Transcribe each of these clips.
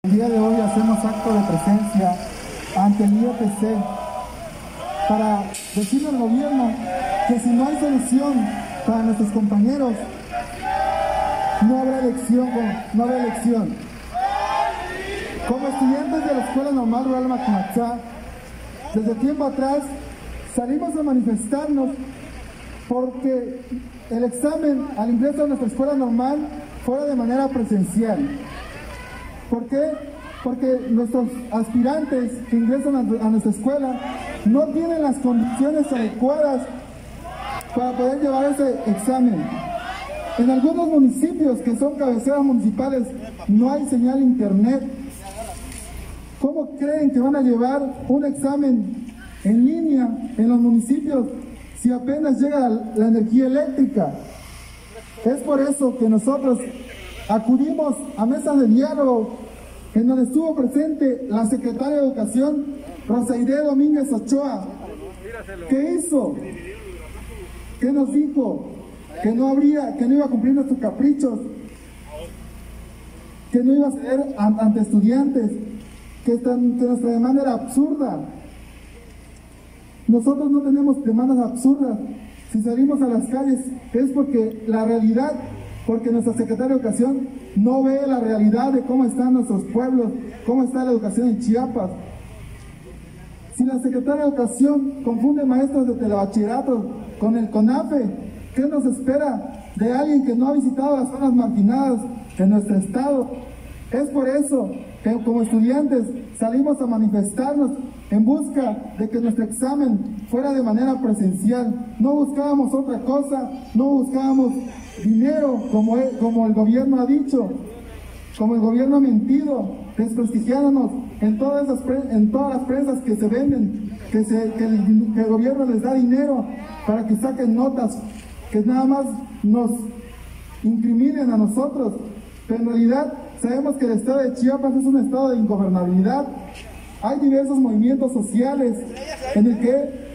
El día de hoy hacemos acto de presencia ante el IEPC para decirle al gobierno que si no hay solución para nuestros compañeros, no habrá elección. Como estudiantes de la Escuela Normal Rural Macumatzá, desde tiempo atrás salimos a manifestarnos porque el examen al ingreso a nuestra escuela normal fuera de manera presencial. ¿Por qué? Porque nuestros aspirantes que ingresan a nuestra escuela no tienen las condiciones adecuadas para poder llevar ese examen. En algunos municipios que son cabeceras municipales no hay señal internet. ¿Cómo creen que van a llevar un examen en línea en los municipios si apenas llega la energía eléctrica? Es por eso que nosotros acudimos a mesas de diálogo en donde estuvo presente la secretaria de Educación, Rosaide Domínguez Ochoa. ¿Qué hizo? ¿Qué nos dijo? Que no iba a cumplir nuestros caprichos, que no iba a ceder ante estudiantes, que nuestra demanda era absurda. Nosotros no tenemos demandas absurdas. Si salimos a las calles es porque la realidad, porque nuestra secretaria de Educación no ve la realidad de cómo están nuestros pueblos, cómo está la educación en Chiapas. Si la secretaria de Educación confunde maestros de telebachillerato con el CONAFE, ¿qué nos espera de alguien que no ha visitado las zonas marginadas de nuestro estado? Es por eso que como estudiantes salimos a manifestarnos en busca de que nuestro examen fuera de manera presencial. No buscábamos otra cosa, no buscábamos dinero como el gobierno ha dicho, como el gobierno ha mentido, desprestigiándonos en todas las prensas que se venden, que el gobierno les da dinero para que saquen notas, que nada más nos incriminen a nosotros, pero en realidad sabemos que el estado de Chiapas es un estado de ingobernabilidad. Hay diversos movimientos sociales en el que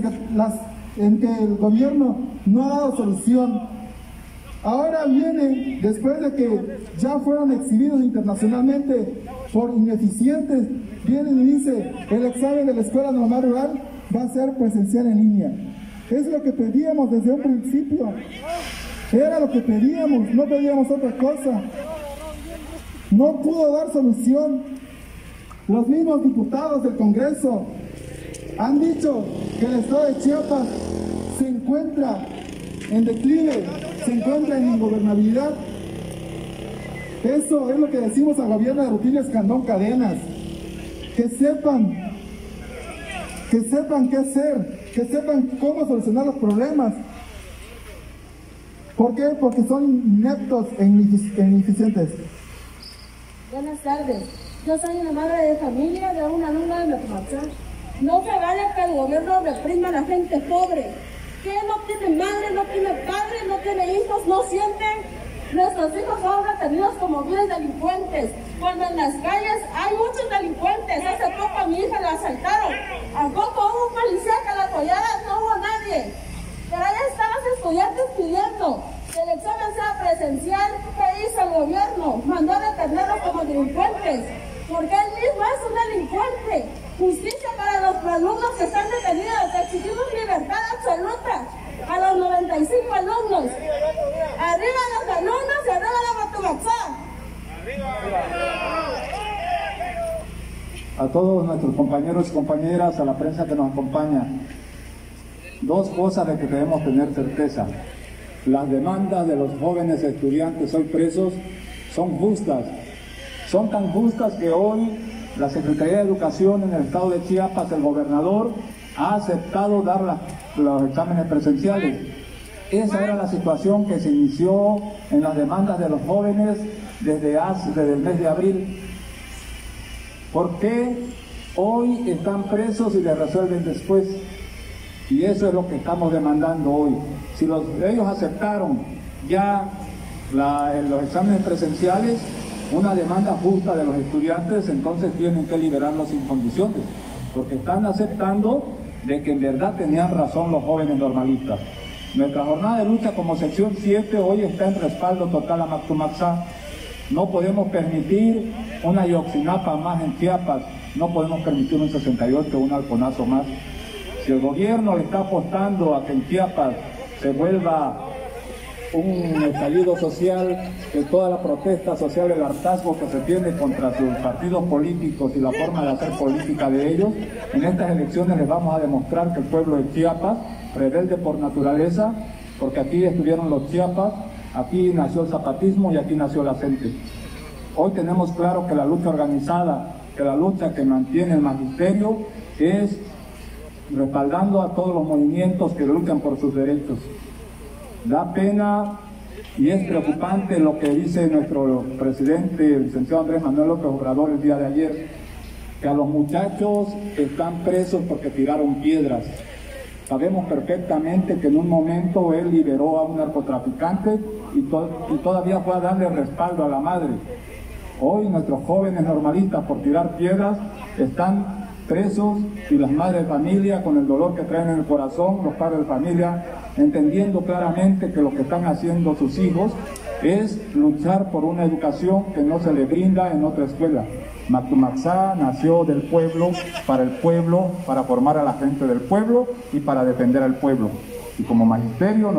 el gobierno no ha dado solución. Ahora viene, después de que ya fueron exhibidos internacionalmente por ineficientes, vienen y dice, el examen de la Escuela Normal Rural va a ser presencial en línea. Es lo que pedíamos desde un principio. Era lo que pedíamos, no pedíamos otra cosa. No pudo dar solución. Los mismos diputados del Congreso han dicho que el estado de Chiapas se encuentra en declive, se encuentra en ingobernabilidad. Eso es lo que decimos al gobierno de Rutilio Escandón Cadenas. Que sepan qué hacer, que sepan cómo solucionar los problemas. ¿Por qué? Porque son ineptos e ineficientes. Buenas tardes. Yo soy una madre de familia de una alumna de Macumatzá. No se vale que el gobierno reprima a la gente pobre, que no tiene madre, no tiene padre, no tiene hijos, no sienten. Nuestros hijos son retenidos como viles delincuentes, cuando en las calles hay muchos delincuentes. Hace poco a mi hija la asaltaron, a poco hubo un policía que la apoyara, no hubo nadie. Pero ahí están los estudiantes pidiendo que el examen sea presencial. ¿Qué hizo el gobierno? Mandó a detenerlos como delincuentes, porque él mismo es un delincuente. Justicia para los alumnos que están detenidos. Exigimos libertad absoluta a los 95 alumnos. Arriba los alumnos y arriba la Macumatzá. A todos nuestros compañeros y compañeras, a la prensa que nos acompaña, dos cosas de que debemos tener certeza. Las demandas de los jóvenes estudiantes hoy presos son justas. Son tan justas que hoy la Secretaría de Educación en el estado de Chiapas, el gobernador, ha aceptado dar los exámenes presenciales. Esa era la situación que se inició en las demandas de los jóvenes desde el mes de abril. ¿Por qué hoy están presos y les resuelven después? Y eso es lo que estamos demandando hoy. Si ellos aceptaron ya los exámenes presenciales, una demanda justa de los estudiantes, entonces tienen que liberarlos sin condiciones, porque están aceptando de que en verdad tenían razón los jóvenes normalistas. Nuestra jornada de lucha como sección 7 hoy está en respaldo total a Macumatzá. No podemos permitir una Ayotzinapa más en Chiapas, no podemos permitir un 68, un halconazo más. Si el gobierno le está apostando a que en Chiapas se vuelva un estallido social, de toda la protesta social, el hartazgo que se tiene contra sus partidos políticos y la forma de hacer política de ellos, en estas elecciones les vamos a demostrar que el pueblo de Chiapas, rebelde por naturaleza, porque aquí estuvieron los Chiapas, aquí nació el zapatismo y aquí nació la gente. Hoy tenemos claro que la lucha organizada, que la lucha que mantiene el magisterio es respaldando a todos los movimientos que luchan por sus derechos. Da pena y es preocupante lo que dice nuestro presidente, el licenciado Andrés Manuel López Obrador, el día de ayer, que a los muchachos están presos porque tiraron piedras. Sabemos perfectamente que en un momento él liberó a un narcotraficante y todavía fue a darle respaldo a la madre. Hoy nuestros jóvenes normalistas por tirar piedras están presos y las madres de familia con el dolor que traen en el corazón, los padres de familia, entendiendo claramente que lo que están haciendo sus hijos es luchar por una educación que no se le brinda en otra escuela. Mactumaxá nació del pueblo, para formar a la gente del pueblo y para defender al pueblo. Y como magisterio